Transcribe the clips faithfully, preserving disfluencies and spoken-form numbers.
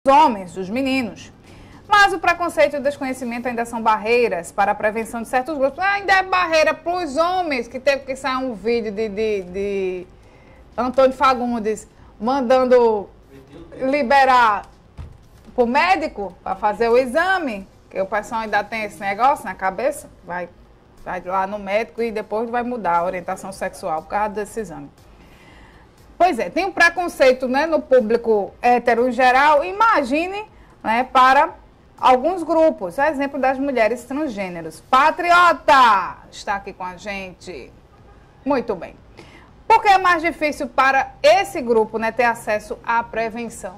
homens, dos meninos. Mas o preconceito e o desconhecimento ainda são barreiras para a prevenção de certos grupos. Ainda é barreira para os homens, que teve que sair um vídeo de, de, de Antônio Fagundes mandando liberar para o médico para fazer o exame, que o pessoal ainda tem esse negócio na cabeça, vai, vai lá no médico e depois vai mudar a orientação sexual por causa desse exame. Pois é, tem um preconceito, né, no público hétero em geral, imagine, né, para alguns grupos, a exemplo das mulheres transgêneros. Patriota está aqui com a gente. Muito bem. Por que é mais difícil para esse grupo, né, ter acesso à prevenção?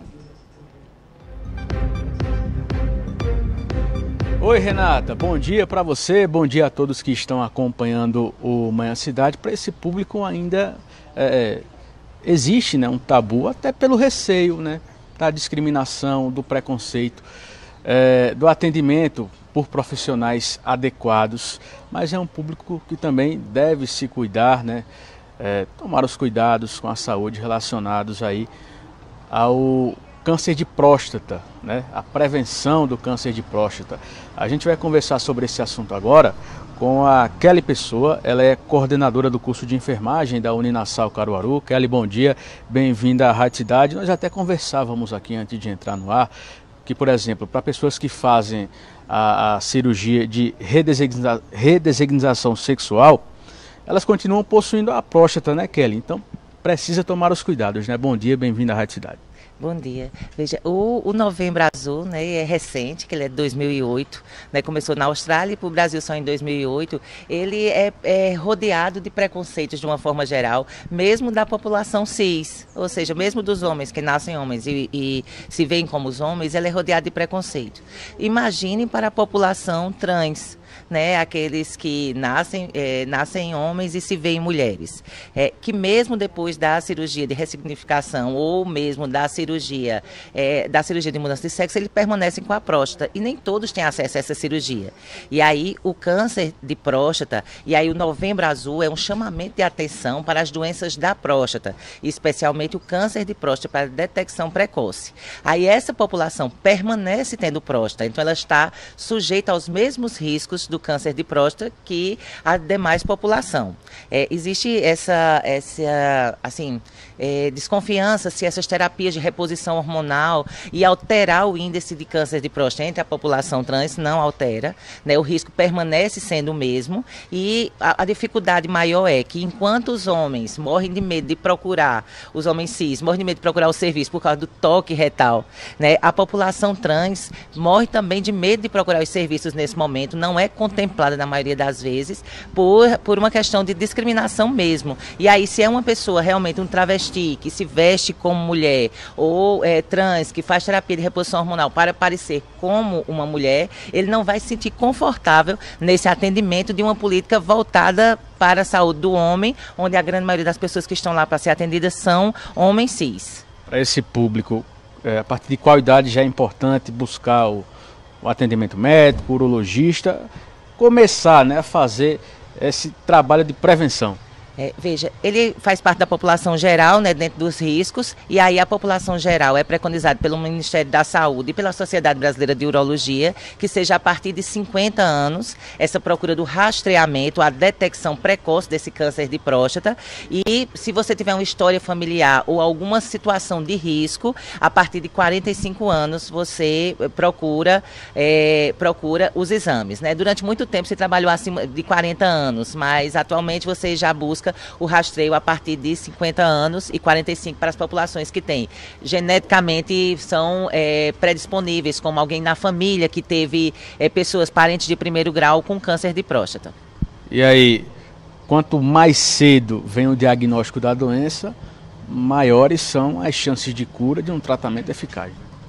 Oi, Renata, bom dia para você, bom dia a todos que estão acompanhando o Manhã Cidade. Para esse público ainda é, existe, né, um tabu, até pelo receio, né, da discriminação, do preconceito, é, do atendimento por profissionais adequados, mas é um público que também deve se cuidar, né, é, tomar os cuidados com a saúde relacionados aí ao câncer de próstata, né? A prevenção do câncer de próstata. A gente vai conversar sobre esse assunto agora com a Kelly Pessoa, ela é coordenadora do curso de enfermagem da Uninasal Caruaru. Kelly, bom dia, bem-vinda à Rádio Cidade. Nós até conversávamos aqui antes de entrar no ar, que, por exemplo, para pessoas que fazem a, a cirurgia de redesigna, redesignização sexual, elas continuam possuindo a próstata, né, Kelly? Então, precisa tomar os cuidados, né? Bom dia, bem-vinda à Rádio Cidade. Bom dia. Veja, o, o Novembro Azul, né, é recente, que ele é de dois mil e oito, né, começou na Austrália e para o Brasil só em dois mil e oito. Ele é, é rodeado de preconceitos de uma forma geral, mesmo da população cis, ou seja, mesmo dos homens que nascem homens e, e se veem como os homens, ele é rodeado de preconceito. Imagine para a população trans, né, aqueles que nascem, é, nascem homens e se veem mulheres, é, que mesmo depois da cirurgia de ressignificação ou mesmo da cirurgia, é, da cirurgia de mudança de sexo, eles permanecem com a próstata e nem todos têm acesso a essa cirurgia. E aí o câncer de próstata, e aí o Novembro Azul é um chamamento de atenção para as doenças da próstata, especialmente o câncer de próstata para detecção precoce. Aí essa população permanece tendo próstata, então ela está sujeita aos mesmos riscos do câncer de próstata que a demais população. É, existe essa, essa assim, é, desconfiança se essas terapias de reposição hormonal e alterar o índice de câncer de próstata entre a população trans, não altera, né? O risco permanece sendo o mesmo e a, a dificuldade maior é que enquanto os homens morrem de medo de procurar, os homens cis morrem de medo de procurar o serviço por causa do toque retal, né? A população trans morre também de medo de procurar os serviços nesse momento, não é contemplada na maioria das vezes por, por uma questão de discriminação mesmo. E aí, se é uma pessoa realmente um travesti que se veste como mulher ou é, trans, que faz terapia de reposição hormonal para parecer como uma mulher, ele não vai se sentir confortável nesse atendimento de uma política voltada para a saúde do homem, onde a grande maioria das pessoas que estão lá para ser atendidas são homens cis. Para esse público, é, a partir de qual idade já é importante buscar o, o atendimento médico, urologista, começar, né, a fazer esse trabalho de prevenção? É, veja, ele faz parte da população geral, né, dentro dos riscos, e aí a população geral é preconizada pelo Ministério da Saúde e pela Sociedade Brasileira de Urologia, que seja a partir de cinquenta anos, essa procura do rastreamento, a detecção precoce desse câncer de próstata, e se você tiver uma história familiar ou alguma situação de risco, a partir de quarenta e cinco anos você procura, é, procura os exames, né? Durante muito tempo você trabalhou acima de quarenta anos, mas atualmente você já busca o rastreio a partir de cinquenta anos e quarenta e cinco para as populações que têm geneticamente são é, predisponíveis, como alguém na família que teve é, pessoas, parentes de primeiro grau com câncer de próstata. E aí, quanto mais cedo vem o diagnóstico da doença, maiores são as chances de cura de um tratamento eficaz.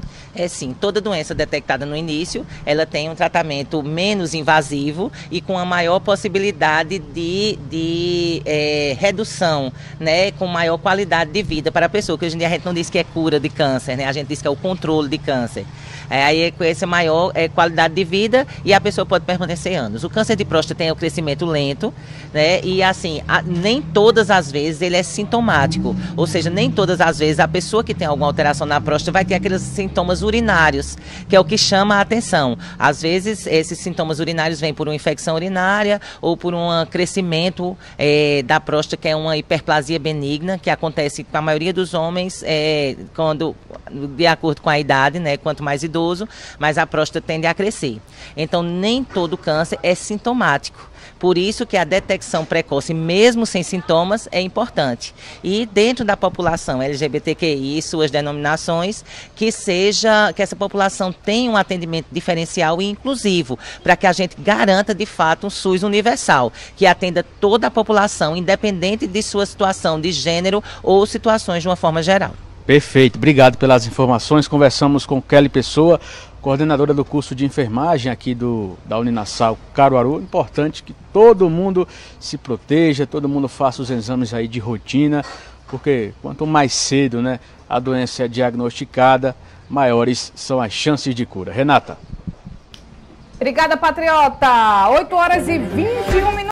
É sim, toda doença detectada no início, ela tem um tratamento menos invasivo e com a maior possibilidade de, de é, redução, né, com maior qualidade de vida para a pessoa, que hoje em dia a gente não diz que é cura de câncer, né, a gente diz que é o controle de câncer. É, aí com essa maior é, qualidade de vida e a pessoa pode permanecer anos. O câncer de próstata tem o crescimento lento, né, e assim, a, nem todas as vezes ele é sintomático, ou seja, nem todas as vezes a pessoa que tem alguma alteração na próstata vai ter aqueles sintomas urinários, que é o que chama a atenção. Às vezes, esses sintomas urinários vêm por uma infecção urinária ou por um crescimento é, da próstata, que é uma hiperplasia benigna, que acontece com a maioria dos homens é, quando, de acordo com a idade, né, quanto mais idoso, mas a próstata tende a crescer. Então, nem todo câncer é sintomático. Por isso que a detecção precoce, mesmo sem sintomas, é importante. E dentro da população L G B T Q I, suas denominações, que seja, que essa população tenha um atendimento diferencial e inclusivo, para que a gente garanta de fato um SUS universal, que atenda toda a população, independente de sua situação de gênero ou situações de uma forma geral. Perfeito, obrigado pelas informações. Conversamos com Kelly Pessoa, coordenadora do curso de enfermagem aqui do, da Uninasal Caruaru. Importante que todo mundo se proteja, todo mundo faça os exames aí de rotina, porque quanto mais cedo, né, a doença é diagnosticada, maiores são as chances de cura. Renata. Obrigada, Patriota. oito horas e vinte e um minutos.